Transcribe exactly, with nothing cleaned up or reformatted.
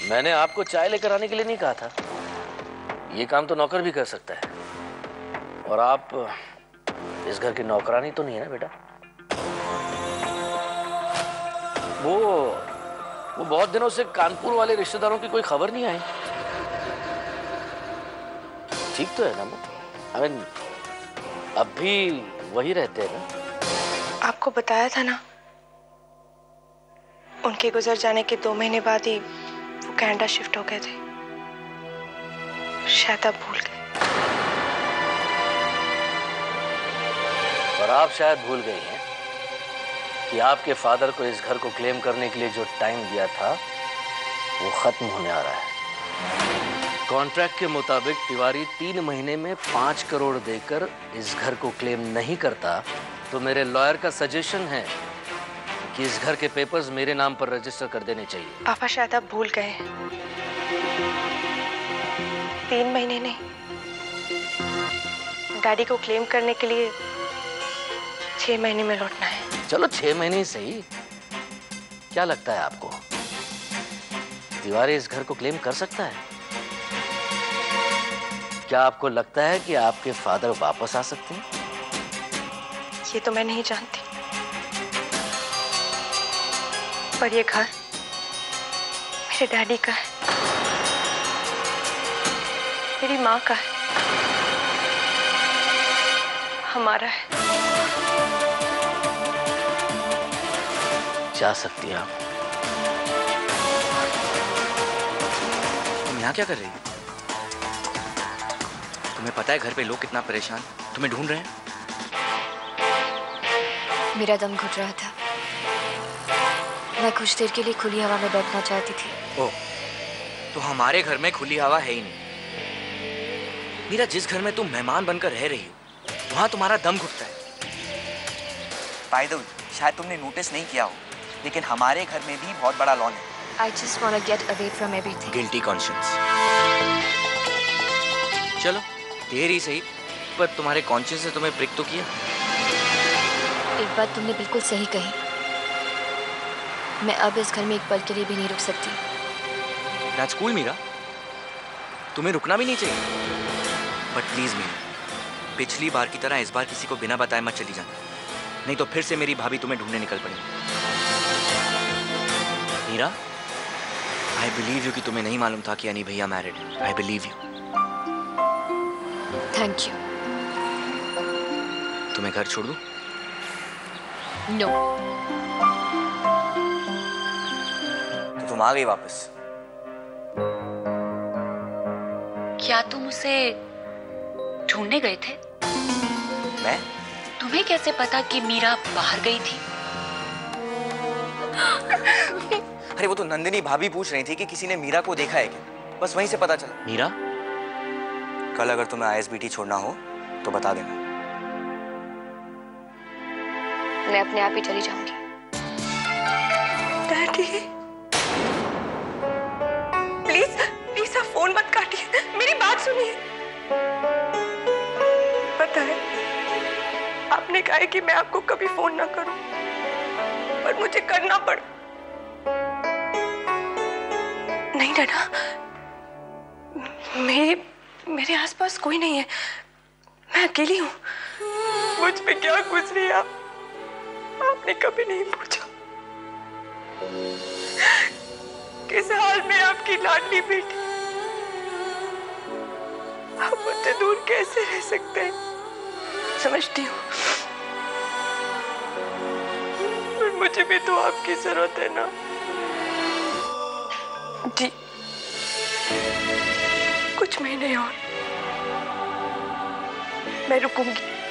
मैंने आपको चाय लेकर आने के लिए नहीं कहा था। ये काम तो नौकर भी कर सकता है। और आप इस घर की नौकरानी तो नहीं है ना बेटा? वो वो बहुत दिनों से कानपुर वाले रिश्तेदारों की कोई खबर नहीं आई। ठीक तो है ना वो? आई मीन अब भी वही रहते हैं ना? आपको बताया था ना, उनके गुजर जाने के दो महीने बाद ही वो कनाडा शिफ्ट हो गए थे। शायद आप भूल गए। और आप शायद भूल गई हैं कि आपके फादर को इस घर को क्लेम करने के लिए जो टाइम दिया था वो खत्म होने आ रहा है। कॉन्ट्रैक्ट के मुताबिक तिवारी तीन महीने में पांच करोड़ देकर इस घर को क्लेम नहीं करता तो मेरे लॉयर का सजेशन है कि इस घर के पेपर्स मेरे नाम पर रजिस्टर कर देने चाहिए। पापा शायद आप भूल गए। तीन महीने नहीं, डैडी को क्लेम करने के लिए छह महीने में लौटना है। चलो छह महीने ही सही। क्या लगता है आपको तिवारी इस घर को क्लेम कर सकता है? क्या आपको लगता है कि आपके फादर वापस आ सकते हैं? ये तो मैं नहीं जानती, पर ये घर मेरे डैडी का है, मेरी माँ का है, हमारा है। जा सकती हैं आप। तुम यहाँ क्या कर रही हो? तुम्हें पता है घर पे लोग कितना परेशान तुम्हें ढूंढ रहे हैं? मेरा दम घुट रहा था। मैं कुछ देर के लिए खुली हवा में बैठना चाहती थी। ओह, तो हमारे घर में खुली हवा है ही नहीं। मीरा, जिस घर में तुम मेहमान बनकर रह रही हो वहां तुम्हारा दम घुटता है। बाय द वे, शायद तुमने नोटिस नहीं किया हो, लेकिन हमारे घर में भी बहुत बड़ा लॉन है। I just want to get away from everything. Guilty conscience. चलो देर ही सही, पर तुम्हारे कॉन्शियंस ने तुम्हें ब्रेक तो किया। एक बात तुमने बिल्कुल सही कही। मैं अब इस घर में एक पल के लिए भी नहीं रुक सकती। That's cool मीरा, तुम्हें रुकना भी नहीं चाहिए। बट प्लीज मीरा, पिछली बार की तरह इस बार किसी को बिना बताए मत चली जाना, नहीं तो फिर से मेरी भाभी तुम्हें ढूंढने निकल पड़ेगी। मीरा, आई बिलीव यू कि तुम्हें नहीं मालूम था कि अनी भैया मैरिड है। I believe you. Thank you. तुम्हें घर छोड़ दूं? नो। तो तुम आ गई वापस? क्या तुम उसे ढूंढने गए थे? मैं? तुम्हें कैसे पता कि मीरा बाहर गई थी? अरे वो तो नंदिनी भाभी पूछ रही थी कि किसी ने मीरा को देखा है क्या, बस वहीं से पता चला। मीरा, कल अगर तुम्हें आई एस बी टी छोड़ना हो तो बता देना। मैं अपने आप ही चली जाऊंगी। डैडी, प्लीज प्लीज आप फोन मत काटिए, मेरी बात सुनिए। पता है आपने कहा है कि मैं आपको कभी फोन ना करूं, पर मुझे करना पड़ा। नहीं डैडा, मेरे मेरे आसपास कोई नहीं है, मैं अकेली हूँ। मुझ पे क्या गुजरी आप आपने कभी नहीं पूछा। किस हाल में आपकी लाडली बेटी, आप मुझसे दूर कैसे रह सकते हैं? समझती हूँ, पर मुझे भी तो आपकी जरूरत है ना। जी, कुछ महीने और मैं रुकूंगी।